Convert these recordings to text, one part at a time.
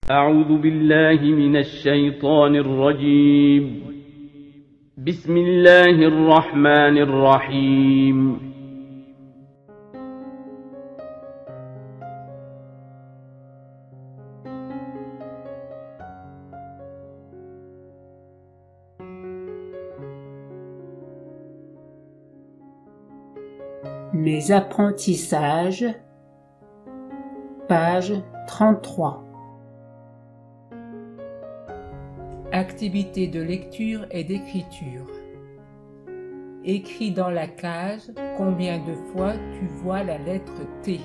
أعوذ بالله من الشيطان الرجيم. بسم الله الرحمن الرحيم. Mes apprentissages, page 33. Activité de lecture et d'écriture. Écris dans la case combien de fois tu vois la lettre T.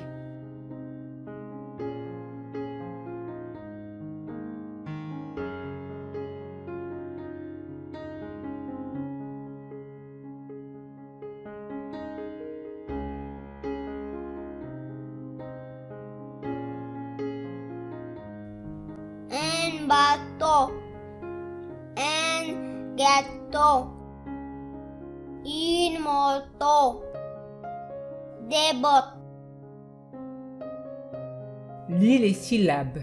Un bateau, un gâteau, une moto, des bottes. Lis les syllabes.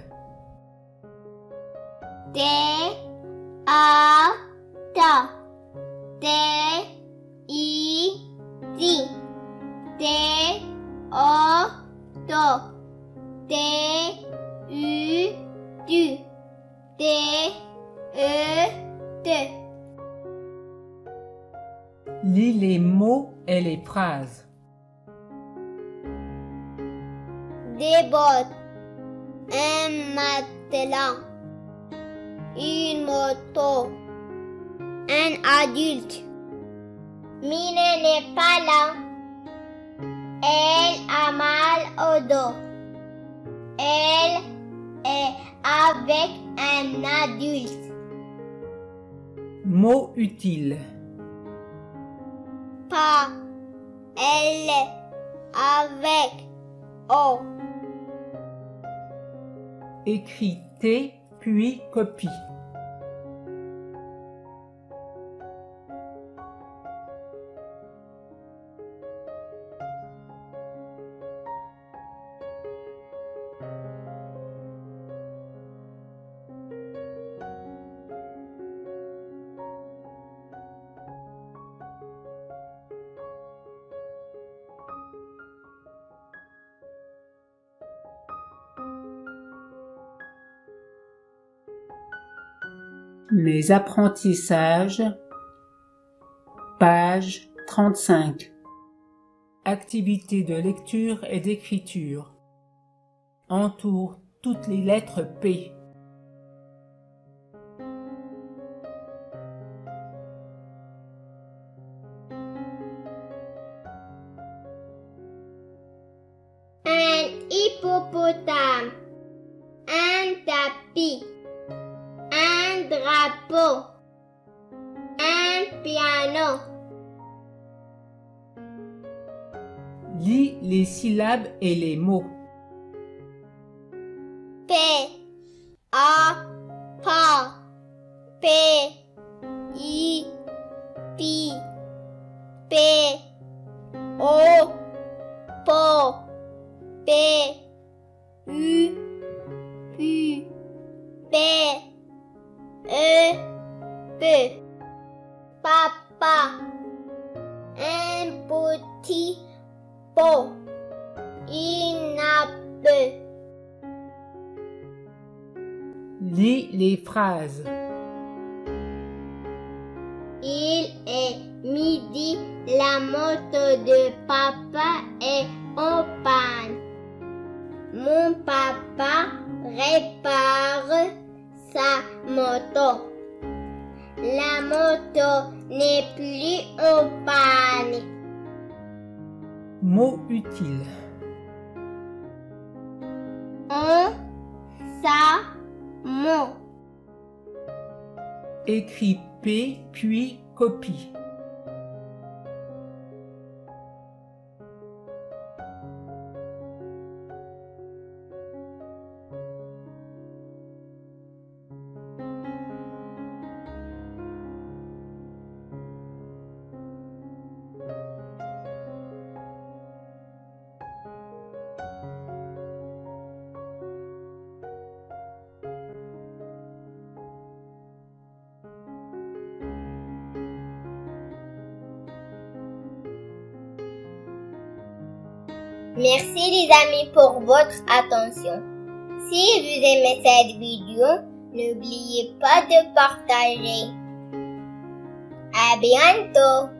T, A, ta, T, I, ti, T, O, to, T, U, tu, T, E, te. Lis les mots et les phrases. Des bottes, un matelas, une moto, un adulte. Mine n'est pas là. Elle a mal au dos. Elle est avec un adulte. Mots utiles. Pas. Elle est avec O. Écris T puis copie. Mes apprentissages, page 35. Activité de lecture et d'écriture. Entoure toutes les lettres P. Un hippopotame, un tapis, un drapeau, un piano. Lis les syllabes et les mots. P, A, pa, P, I, pi, P, O, po, P, U, pu, P, E, pe. Papa, un petit pot, une nappe. Lis les phrases. Il est midi, la moto de papa est en panne. Mon papa répare sa moto. La moto n'est plus en panne. Mots utiles. On, sa, mon. Écris P puis copie. Merci les amis pour votre attention. Si vous aimez cette vidéo, n'oubliez pas de partager. À bientôt!